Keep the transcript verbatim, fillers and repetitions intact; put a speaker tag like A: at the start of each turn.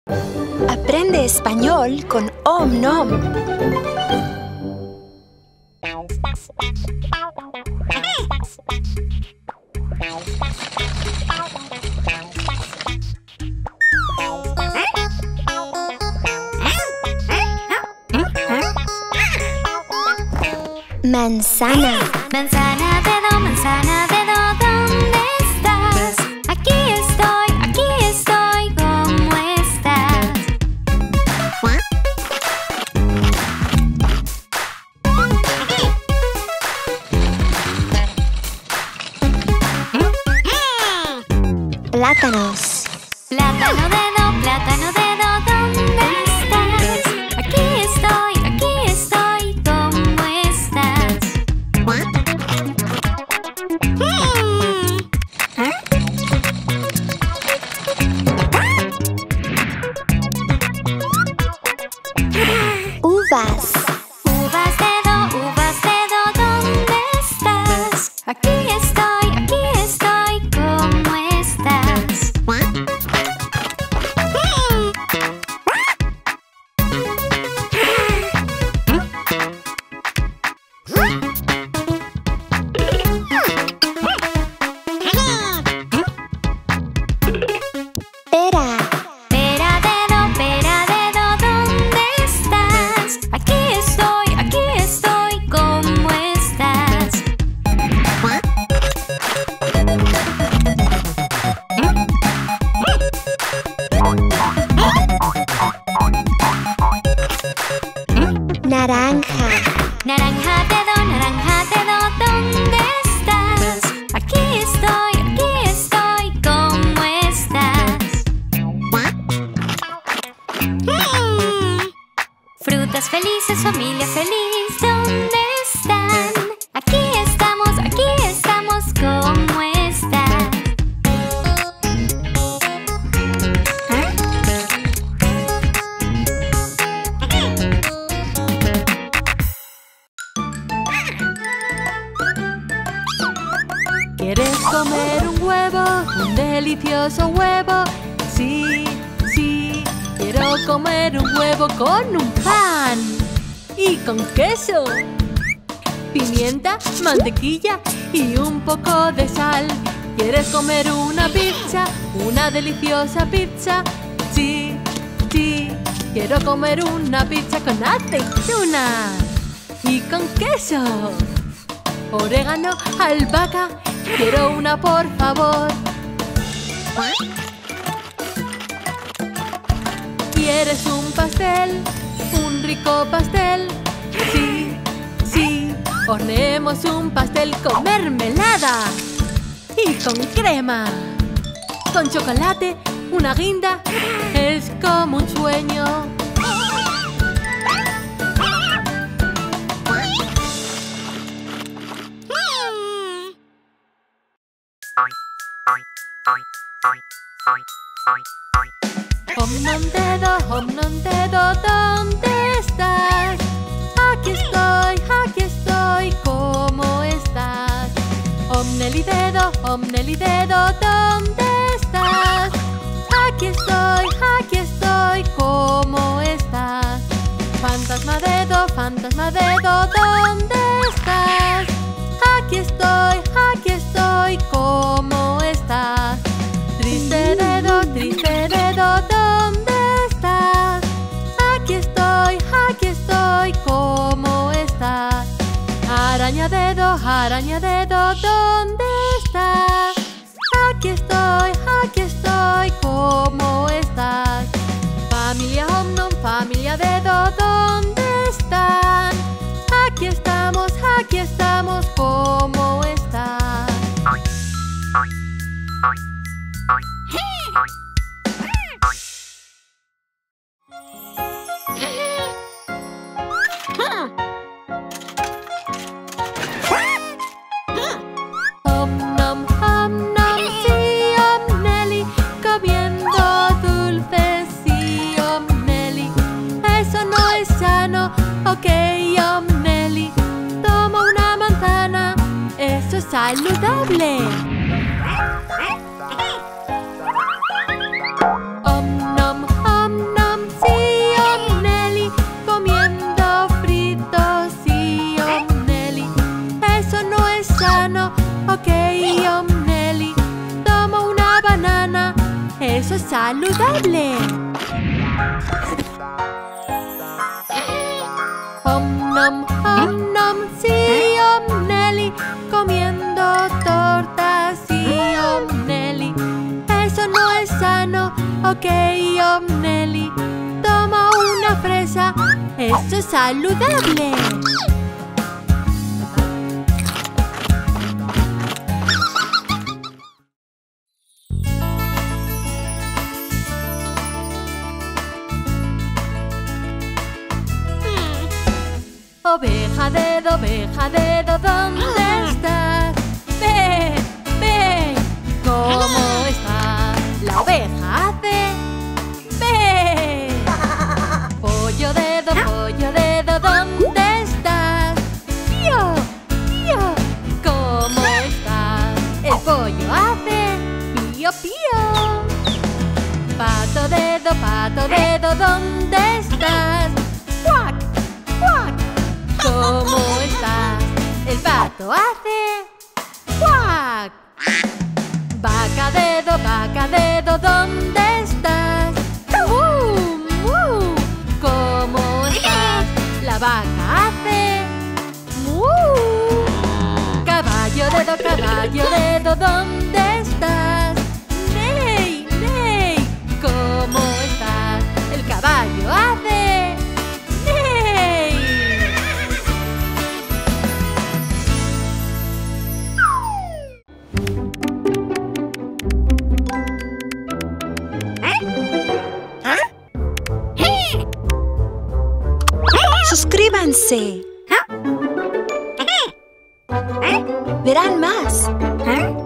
A: Aprende español con Om Noms. Manzana.
B: Manzana, dedo, manzana, dedo, ¿dónde estás? Aquí estoy, aquí estoy, ¿cómo estás?
A: Plátanos.
B: Plátano, dedo, plátano, dedo, ¿dónde estás? Aquí estoy, aquí estoy, ¿cómo estás?
A: Uvas.
B: Uvas, dedo, uvas, dedo, ¿dónde estás? Aquí estoy, aquí estoy, ¿cómo estás?
A: Pera.
B: Pera, dedo, pera, dedo, ¿dónde estás? Aquí estoy, aquí estoy, ¿cómo estás?
A: Naranja.
B: Naranja, dedo, naranja, dedo, ¿dónde estás? Aquí estoy, aquí estoy, ¿cómo estás? Frutas felices, familia feliz, ¿dónde están? Aquí estamos, aquí estamos, ¿cómo estás?
C: ¿Quieres comer un huevo? Un delicioso huevo. Sí, sí, quiero comer un huevo con un pan y con queso, pimienta, mantequilla y un poco de sal. ¿Quieres comer una pizza? Una deliciosa pizza. Sí, sí, quiero comer una pizza con aceitunas y con queso, orégano, albahaca. Quiero una, por favor. ¿Quieres un pastel? Un rico pastel. Sí, sí, horneemos un pastel con mermelada y con crema, con chocolate, una guinda. Es como un sueño. Om nom dedo, om nom dedo, ¿dónde estás? Aquí estoy, aquí estoy, ¿cómo estás? Om neli dedo, om neli dedo, ¿dónde estás? Aquí estoy, aquí estoy, ¿cómo estás? Fantasma dedo, fantasma dedo, ¿dónde estás? Aquí estoy, aquí estoy, ¿cómo estás? Triste dedo, triste dedo, ¿dónde estás? Aquí estoy, aquí estoy, ¿cómo estás? Araña dedo, araña dedo, ¿dónde estás? Aquí estoy, aquí estoy, ¿cómo estás? Familia Om Noms, familia dedo, ¿dónde están? Aquí estamos, aquí estamos, ¿cómo estás? Om nom, om nom, sí, om Nelly, comiendo dulces, sí, om Nelly. Eso no es sano, ok, om Nelly. Toma una manzana, eso es saludable. Om nom, om saludable. Om nom, om nom, sí, om Nelly, comiendo tortas, sí, om Nelly. Eso no es sano, ok, om Nelly. Toma una fresa, eso es saludable. Oveja, dedo, oveja, dedo, ¿dónde estás? Ve, ve, ¿cómo está? La oveja hace ve. Pollo, dedo, pollo, dedo, ¿dónde estás? Pío, pío, ¿cómo estás? El pollo hace pío, pío. Pato, dedo, pato, dedo, ¿dónde estás? ¡Cuac, cuac! ¿Cómo estás? El pato hace ¡cuac! Vaca, dedo, vaca, dedo, ¿dónde estás? ¡Mu, mu! ¿Cómo estás? La vaca hace ¡mu! Caballo, dedo, caballo, dedo, ¿dónde estás? ¡Ney, ney! ¿Cómo estás? El caballo hace ¡ney!
A: Suscríbanse. Verán más.